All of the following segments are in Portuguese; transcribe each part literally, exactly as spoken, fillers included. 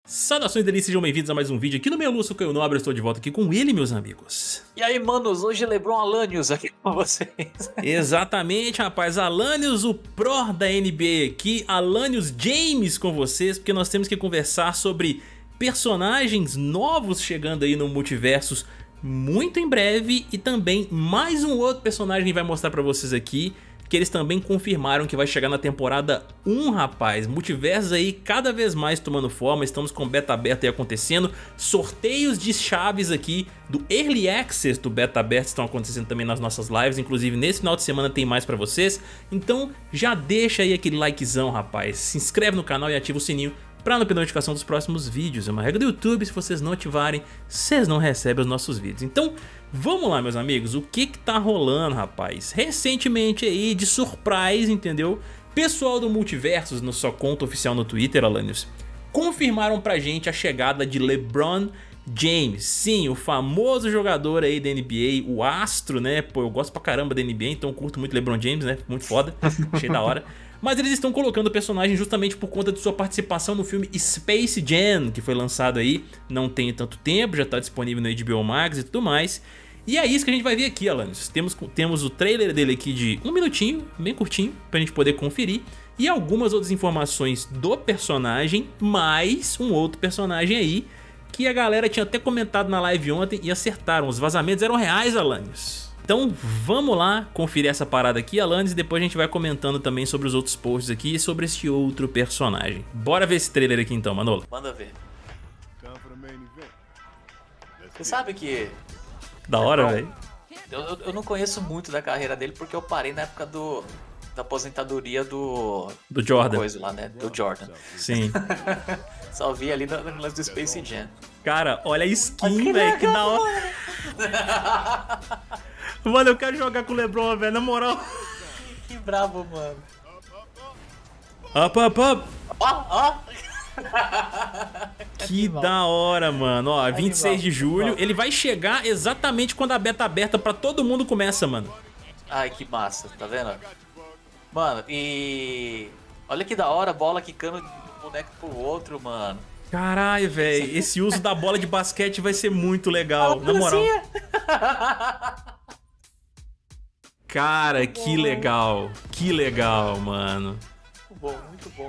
Saudações delícias, sejam bem-vindos a mais um vídeo aqui no meu Lúcio Caio Nobre. Eu estou de volta aqui com ele, meus amigos. E aí, manos, hoje LeBron Alanios aqui com vocês. Exatamente, rapaz, Alanios, o Pro da N B A aqui, Alanios James com vocês, porque nós temos que conversar sobre personagens novos chegando aí no Multiversus muito em breve. E também mais um outro personagem que vai mostrar pra vocês aqui, que eles também confirmaram que vai chegar na temporada um, rapaz. Multiversos aí cada vez mais tomando forma, estamos com beta aberta aí acontecendo, sorteios de chaves aqui do Early Access do beta aberto estão acontecendo também nas nossas lives, inclusive nesse final de semana tem mais pra vocês, então já deixa aí aquele likezão, rapaz, se inscreve no canal e ativa o sininho para não perder notificação dos próximos vídeos. É uma regra do YouTube, se vocês não ativarem, vocês não recebem os nossos vídeos. Então, vamos lá, meus amigos, o que que tá rolando, rapaz? Recentemente aí, de surprise, entendeu? Pessoal do Multiversus, na sua conta oficial no Twitter, Alanios, confirmaram pra gente a chegada de LeBron James. Sim, o famoso jogador aí da N B A, o astro, né? Pô, eu gosto pra caramba da N B A, então eu curto muito LeBron James, né? Muito foda, achei da hora. Mas eles estão colocando o personagem justamente por conta de sua participação no filme Space Jam, que foi lançado aí não tem tanto tempo, já está disponível no H B O Max e tudo mais. E é isso que a gente vai ver aqui, Alanios. Temos, temos o trailer dele aqui de um minutinho, bem curtinho, pra gente poder conferir. E algumas outras informações do personagem, mais um outro personagem aí, que a galera tinha até comentado na live ontem e acertaram. Os vazamentos eram reais, Alanios. Então vamos lá conferir essa parada aqui, Alanios, e depois a gente vai comentando também sobre os outros posts aqui e sobre esse outro personagem. Bora ver esse trailer aqui então, Manolo. Manda ver. Você sabe que... Da hora, velho. Eu, eu, eu não conheço muito da carreira dele porque eu parei na época do... da aposentadoria do... Do Jordan. Coisa lá, né? Do Jordan. Sim. Só vi ali no, no lance do Space Jam. Cara, olha a skin, velho, que da hora. Mano, eu quero jogar com o LeBron, velho, na moral. Que brabo, mano. Up, up, up. Ó, ó. Que da hora, mano. Ó, vinte e seis de julho. Ele vai chegar exatamente quando a beta aberta pra todo mundo começa, mano. Ai, que massa, tá vendo? Mano, e... olha que da hora, bola quicando de um boneco pro outro, mano. Caralho, velho. Esse uso da bola de basquete vai ser muito legal, na moral. Cara, que legal. Que legal, mano. Muito bom, muito bom.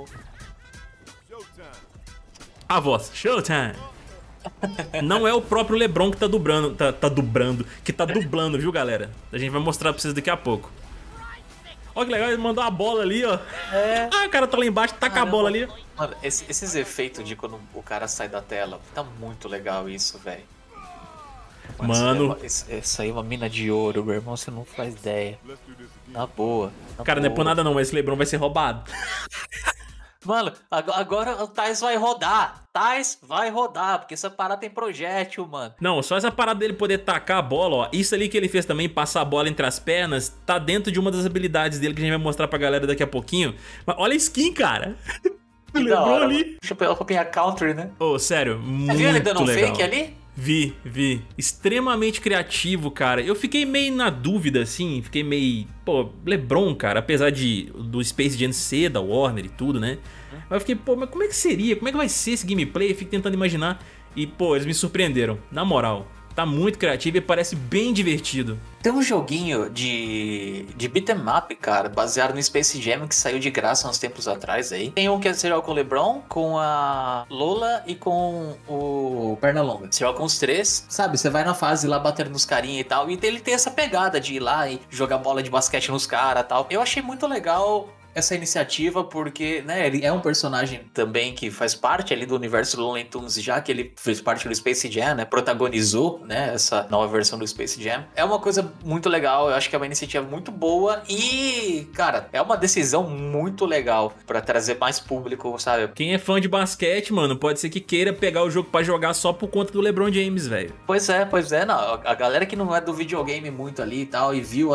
A voz, Showtime. Não é o próprio LeBron que tá dublando, tá, tá dublando, que tá dublando, viu, galera? A gente vai mostrar pra vocês daqui a pouco. Ó que legal, ele mandou a bola ali, ó. É. Ah, o cara tá lá embaixo, taca a bola ali. Mano, esse, esses efeitos de quando o cara sai da tela, tá muito legal isso, velho. Mano, isso, isso aí é uma mina de ouro, meu irmão, você não faz ideia. Na boa. Na cara, boa. não é por nada não, mas esse LeBron vai ser roubado. Mano, agora o Thais vai rodar. Thais vai rodar, porque essa parada tem projétil, mano. Não, só essa parada dele poder tacar a bola, ó. Isso ali que ele fez também, passar a bola entre as pernas, tá dentro de uma das habilidades dele que a gente vai mostrar pra galera daqui a pouquinho. Mas olha a skin, cara. O LeBron ali. Deixa eu pegar a roupinha country, né? Ô, oh, sério, muito legal. Você viu ele dando um fake ali? Vi, vi. Extremamente criativo, cara. Eu fiquei meio na dúvida, assim. Fiquei meio... Pô, LeBron, cara. Apesar de do Space Jam ser da Warner e tudo, né? Hum. Mas eu fiquei, pô, mas como é que seria? Como é que vai ser esse gameplay? Eu fico tentando imaginar. E, pô, eles me surpreenderam. Na moral. Tá muito criativo e parece bem divertido. Tem um joguinho de, de beat'em up, cara, baseado no Space Jam que saiu de graça uns tempos atrás aí. Tem um que você joga com o LeBron, com a Lola e com o Pernalonga. Você joga com os três, sabe? Você vai na fase lá batendo nos carinha e tal. E ele tem essa pegada de ir lá e jogar bola de basquete nos caras e tal. Eu achei muito legal essa iniciativa porque, né, ele é um personagem também que faz parte ali do universo do Looney Tunes, já que ele fez parte do Space Jam, né, protagonizou, né, essa nova versão do Space Jam. É uma coisa muito legal, eu acho que é uma iniciativa muito boa e, cara, é uma decisão muito legal pra trazer mais público, sabe? Quem é fã de basquete, mano, pode ser que queira pegar o jogo pra jogar só por conta do LeBron James, velho. Pois é, pois é, não, a galera que não é do videogame muito ali e tal, e viu ali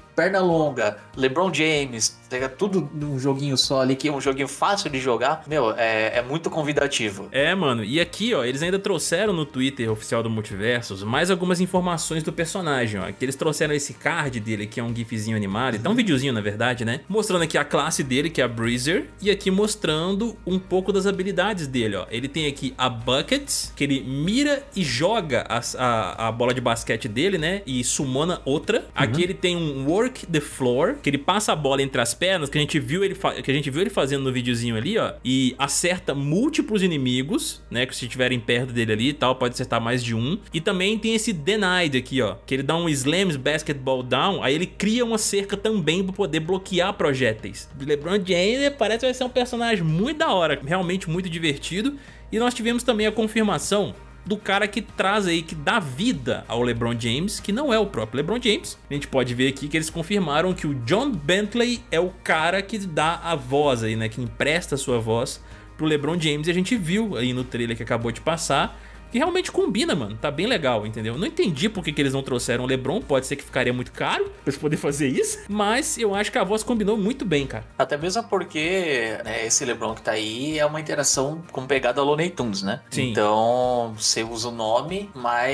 Pernalonga, LeBron James, tudo num joguinho só ali, que é um joguinho fácil de jogar, meu, é, é muito convidativo. É, mano, e aqui, ó, eles ainda trouxeram no Twitter oficial do Multiversus mais algumas informações do personagem, ó, que eles trouxeram esse card dele, que é um gifzinho animado, então um videozinho, na verdade, né, mostrando aqui a classe dele, que é a Breezer, e aqui mostrando um pouco das habilidades dele, ó. Ele tem aqui a Buckets, que ele mira e joga a, a, a bola de basquete dele, né, e summona outra. Uhum. Aqui ele tem um Work the Floor, que ele passa a bola entre as pernas, que a gente viu ele, que a gente viu ele fazendo no videozinho ali, ó, e acerta múltiplos inimigos, né, que se estiverem perto dele ali e tal, pode acertar mais de um. E também tem esse Denied aqui, ó, que ele dá um Slams Basketball Down, aí ele cria uma cerca também para poder bloquear projéteis. LeBron James parece que vai ser um personagem muito da hora, realmente muito divertido. E nós tivemos também a confirmação do cara que traz aí, que dá vida ao LeBron James, que não é o próprio LeBron James. A gente pode ver aqui que eles confirmaram que o John Bentley é o cara que dá a voz aí, né, que empresta a sua voz pro LeBron James, e a gente viu aí no trailer que acabou de passar que realmente combina, mano, tá bem legal, entendeu? Não entendi por que, que eles não trouxeram o LeBron, pode ser que ficaria muito caro pra eles poderem fazer isso, mas eu acho que a voz combinou muito bem, cara. Até mesmo porque, né, esse LeBron que tá aí é uma interação com pegada Looney Tunes, né? Sim. Então, você usa o nome,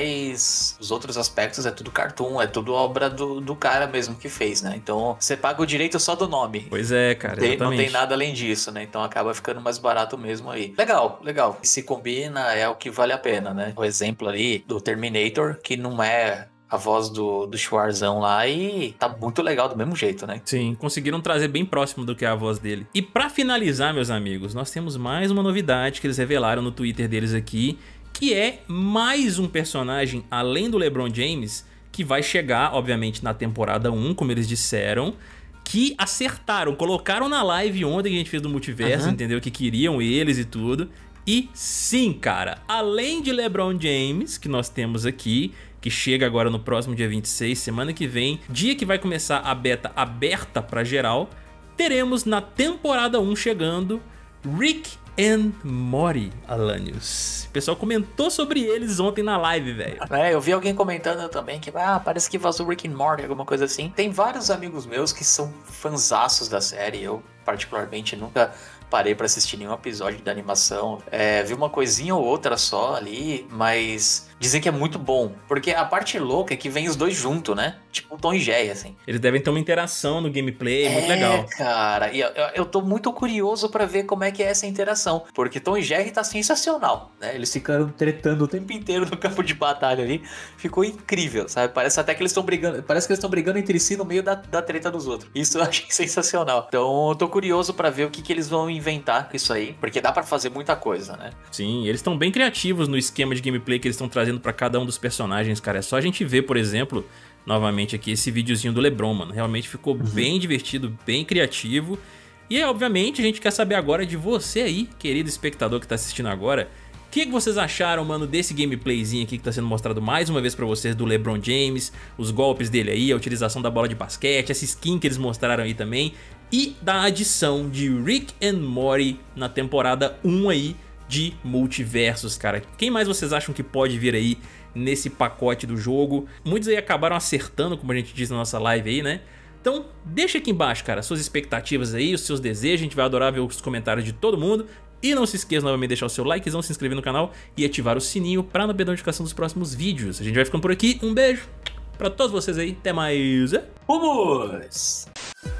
mas os outros aspectos é tudo cartoon, é tudo obra do, do cara mesmo que fez, né? Então, você paga o direito só do nome. Pois é, cara, tem, exatamente. Não tem nada além disso, né? Então acaba ficando mais barato mesmo aí. Legal, legal. Se combina, é o que vale a pena, né? O exemplo ali do Terminator, que não é a voz do, do Schwarzão lá, e tá muito legal do mesmo jeito, né? Sim, conseguiram trazer bem próximo do que é a voz dele. E pra finalizar, meus amigos, nós temos mais uma novidade que eles revelaram no Twitter deles aqui, que é mais um personagem, além do LeBron James, que vai chegar, obviamente, na temporada um, como eles disseram, que acertaram, colocaram na live ontem que a gente fez do Multiverso, uhum. entendeu? Que queriam eles e tudo. E sim, cara, além de LeBron James, que nós temos aqui, que chega agora no próximo dia vinte e seis, semana que vem, dia que vai começar a beta aberta pra geral, teremos na temporada um chegando Rick and Morty, Alanios. O pessoal comentou sobre eles ontem na live, velho. É, eu vi alguém comentando também que ah, parece que vazou Rick and Morty, alguma coisa assim. Tem vários amigos meus que são fanzaços da série, eu particularmente nunca parei pra assistir nenhum episódio da animação. É, vi uma coisinha ou outra só ali, mas dizem que é muito bom. Porque a parte louca é que vem os dois juntos, né? Tipo um Tom e Jerry, assim. Eles devem ter uma interação no gameplay, é, muito legal. É, cara. E eu, eu tô muito curioso pra ver como é que é essa interação. Porque Tom e Jerry tá sensacional, né? Eles ficaram tretando o tempo inteiro no campo de batalha ali. Ficou incrível, sabe? Parece até que eles estão brigando. Parece que eles estão brigando entre si no meio da, da treta dos outros. Isso eu achei sensacional. Então eu tô curioso pra ver o que, que eles vão inventar com isso aí. Porque dá pra fazer muita coisa, né? Sim, eles estão bem criativos no esquema de gameplay que eles estão trazendo pra cada um dos personagens, cara. É só a gente ver, por exemplo, novamente aqui, esse videozinho do LeBron, mano. Realmente ficou uhum. bem divertido, bem criativo. E é, obviamente, a gente quer saber agora de você aí, querido espectador que tá assistindo agora. O que, que vocês acharam, mano, desse gameplayzinho aqui que tá sendo mostrado mais uma vez pra vocês do LeBron James, os golpes dele aí, a utilização da bola de basquete, essa skin que eles mostraram aí também, e da adição de Rick and Morty na temporada um aí de Multiversus, cara. Quem mais vocês acham que pode vir aí nesse pacote do jogo? Muitos aí acabaram acertando, como a gente diz na nossa live aí, né? Então deixa aqui embaixo, cara, suas expectativas aí, os seus desejos, a gente vai adorar ver os comentários de todo mundo. E não se esqueça novamente de deixar o seu likezão, se inscrever no canal e ativar o sininho para não perder a notificação dos próximos vídeos. A gente vai ficando por aqui, um beijo pra todos vocês aí, até mais. Vamos!